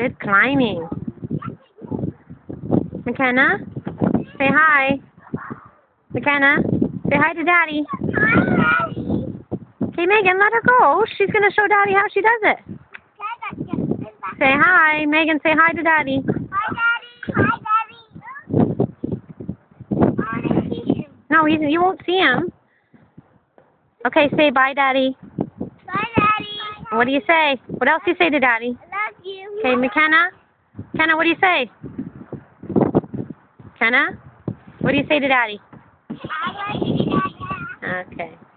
Good climbing. Makenna, say hi. Makenna, say hi to Daddy. Hi, Daddy. Okay, Megan, let her go. She's going to show Daddy how she does it. Say hi. Megan, say hi to Daddy. Hi, Daddy. Hi, Daddy. I want to see him. No, you won't see him. Okay, say bye, Daddy. Bye, Daddy. What do you say? What else do you say to Daddy? I love you. Okay, Makenna? Makenna, what do you say? Makenna? What do you say to Daddy? I love you, Dada. Okay.